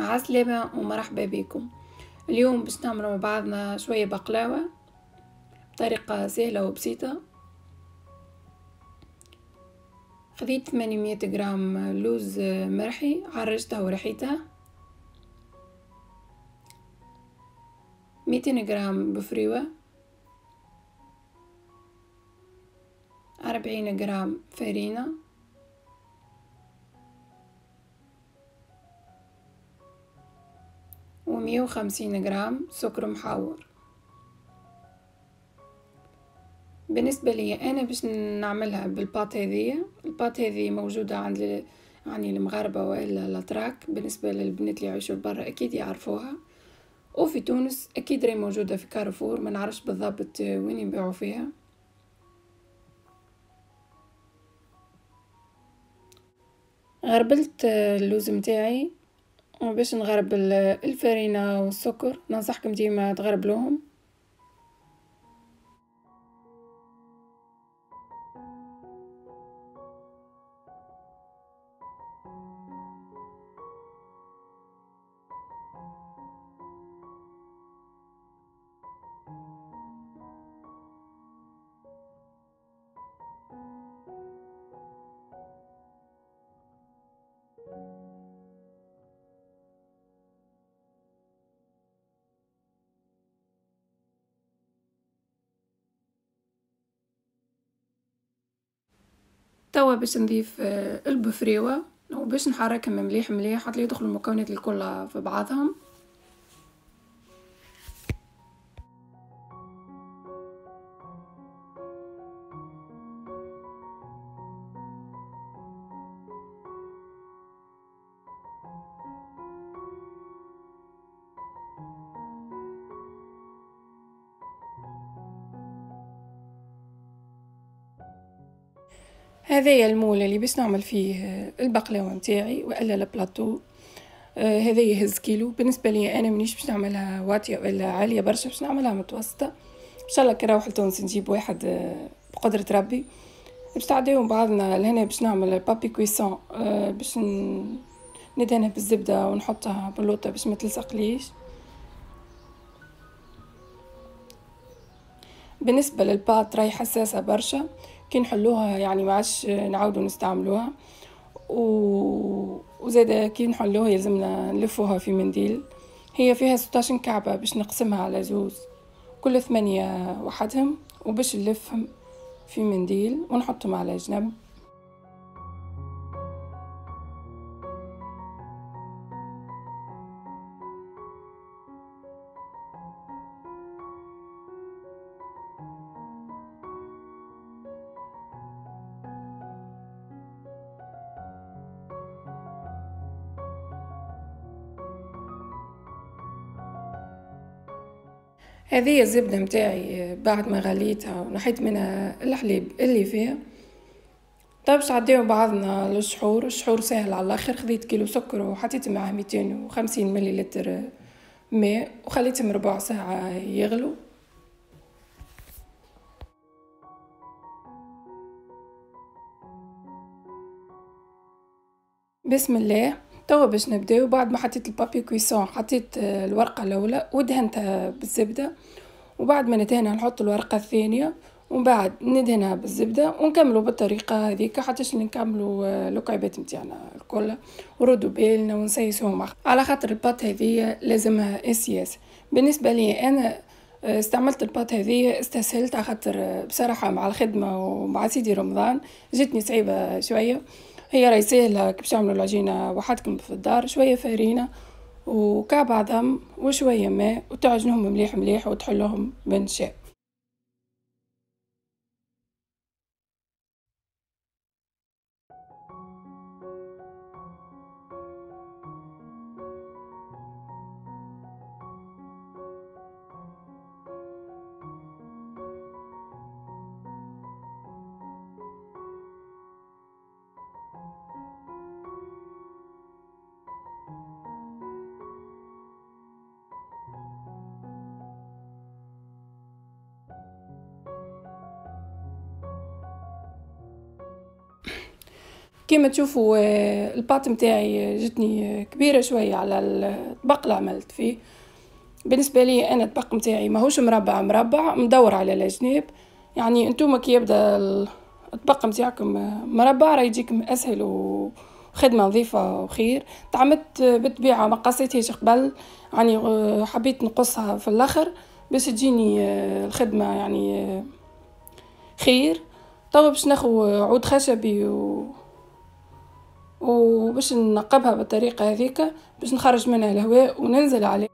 عسلامة ومرحبا بكم. اليوم باش نعمل مع بعضنا شوية بقلاوة بطريقة سهلة وبسيطة. خذيت 800 جرام لوز مرحي، عرجتها ورحيتها. 200 جرام بفريوة، 40 جرام فرينة، 150 جرام سكر محور. بالنسبة لي أنا باش نعملها بالباط هذه. الباط هذه موجودة عند المغاربة وإلا الأتراك. بالنسبة للبنات اللي يعيشوا برا أكيد يعرفوها، وفي تونس أكيد راهي موجودة في كارفور، ما نعرفش بالضبط وين يبيعوا فيها. غربلت اللوز متاعي، وباش نغربل الفرينة والسكر ننصحكم ديما تغربلوهم. توا باش نضيف البفريوة وباش نحركهم مليح مليح حتى يدخلوا المكونات الكل في بعضهم. هذايا المول اللي باش نعمل فيه البقلاوه نتاعي والا البلاطو. هذا يهز كيلو. بالنسبه لي انا مانيش باش نعملها واطيه ولا عاليه برشا، باش نعملها متوسطه. ان شاء الله كي نروح لتونس نجيب واحد بقدره ربي. باش تعديو بعضنا لهنا باش نعمل بابي كويسون. باش ندهنها بالزبده ونحطها باللوطه باش ما تلصقليش. بالنسبه للباط راهي حساسه برشا، كي نحلوها يعني ما عادش نعاودوا نستعملوها. وزادا كي نحلوها يلزمنا نلفوها في منديل. هي فيها 16 كعبة باش نقسمها على زوز، كل 8 وحدهم، وباش نلفهم في منديل ونحطهم على جنب. هذه الزبدة متاعي بعد ما غليتها ونحيت منها الحليب اللي فيها. طيب باش عديو بعضنا للشحور. الشحور سهل على الاخر. خذيت كيلو سكر وحطيت معاه 250 مليلتر ماء وخليتهم ربع ساعة يغلو. بسم الله. توا باش نبداو. بعد ما حطيت البابي كويسون حطيت الورقة الأولى ودهنتها بالزبدة، وبعد ما ندهنها نحط الورقة الثانية، ومن بعد ندهنها بالزبدة ونكملوا بالطريقة هذيك حتىش نكملوا الكعبات متاعنا الكل وردوا بالنا ونسيسوهم على خاطر الباط هذه لازمها اسياس. بالنسبة لي أنا استعملت الباط هذه استسهلت على خاطر بصراحة مع الخدمة ومع سيدي رمضان جتني صعيبة شوية. هي راهي سهلة باش تعملوا العجينة وحدكم في الدار، شوية فرينة وكعب عظم وشوية ماء وتعجنهم مليح مليح وتحلوهم بنشاء. كيما تشوفوا الباط متاعي جتني كبيرة شوية على الطبق اللي عملت فيه. بالنسبة لي أنا الطبق متاعي ماهوش مربع مدور على الجناب، يعني انتوما كي يبدا الطبق متاعكم مربع راه يجيكم أسهل وخدمة نظيفة وخير. تعمدت بالطبيعة ما قصيتهاش قبل، يعني حبيت نقصها في الآخر باش تجيني الخدمة يعني خير. طبعا باش ناخو عود خشبي وباش نقبها بالطريقة هذيك باش نخرج منها الهواء وننزل عليه.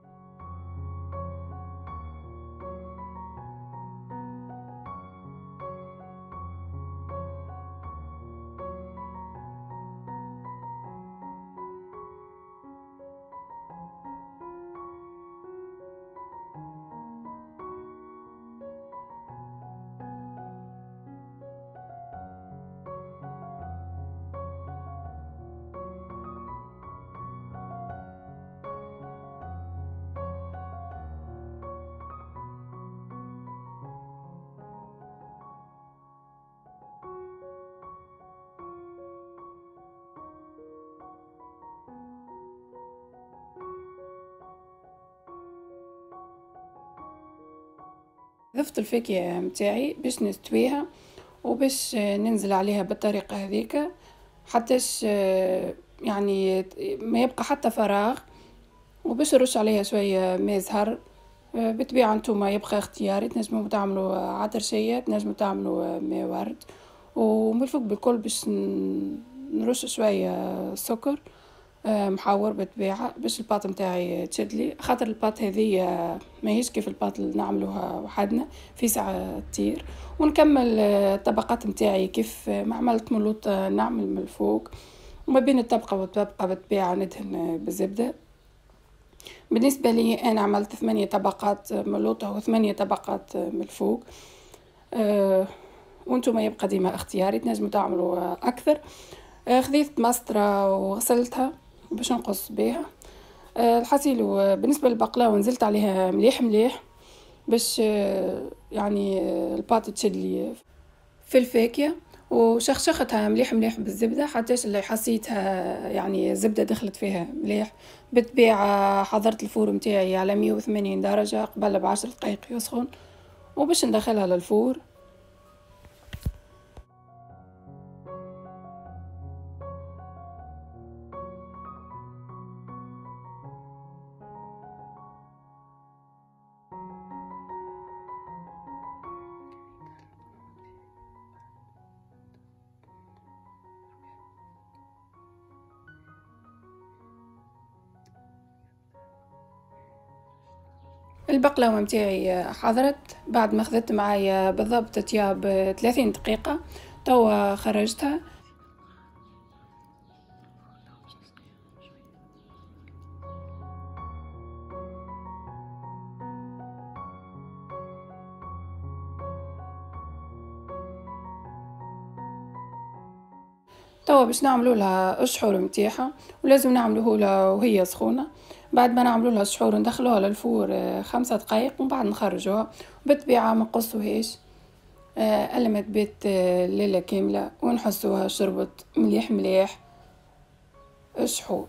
ضفت الفاكهة متاعي باش نستويها وباش ننزل عليها بالطريقة هذيك حتىش يعني ما يبقى حتى فراغ، وباش نرش عليها شوية ماء زهر. بالطبيعة نتوما يبقى اختياري، تنجموا تعملوا عطرشية، تنجموا تعملوا ماء ورد، ومن الفوق بالكل باش نرش شوية سكر محور بالطبيعة باش الباط متاعي تشدلي، خاطر الباط هذه ماهيش كيف الباط اللي نعملوها وحدنا في ساعة تطير. ونكمل الطبقات متاعي كيف ما عملت ملوط نعمل من الفوق، وما بين الطبقة والطبقة بالطبيعة ندهن بالزبدة. بالنسبة لي أنا عملت 8 طبقات ملوطة و8 طبقات من الفوق. وانتم ما يبقى ديما اختياري، تنجموا تعملوا أكثر. خذيت مسطرة وغسلتها باش نقص بيها الحصيل. بالنسبة للبقلاوة نزلت عليها مليح مليح باش يعني الباط تشدلي في الفاكهة، وشخشختها مليح مليح بالزبدة حتىش اللي حسيتها يعني زبدة دخلت فيها مليح. بالطبيعة حضرت الفور متاعي على 180 درجة قبل ب10 دقائق يسخن، وباش ندخلها للفور. البقلاوة متاعي حضرت بعد ما خذت معايا بالضبط تياب 30 دقيقة، توا خرجتها. توا باش نعملوا لها الشحور متاعها، ولازم نعملوه لها وهي سخونة. بعد ما نعملوا لها الشحور ندخلوها للفور 5 دقائق ومن بعد نخرجوها. بالطبيعة ما نقصوهاش الا ما تبات ليلة كاملة ونحسوها شربت مليح مليح الشحور.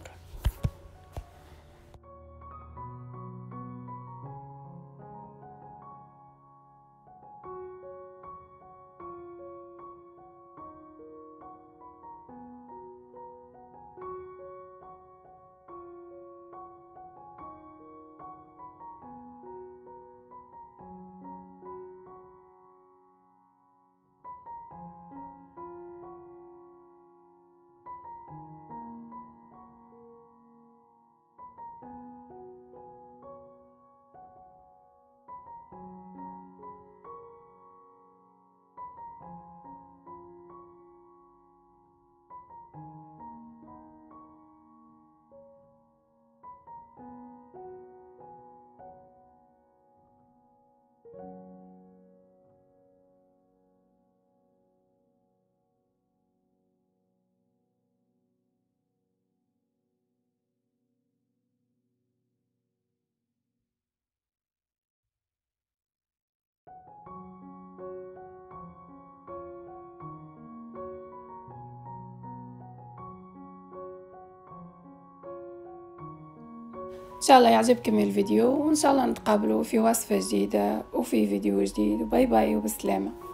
ان شاء الله يعجبكم الفيديو، وان شاء الله نتقابلوا في وصفة جديدة وفي فيديو جديد، وباي باي وبسلامة.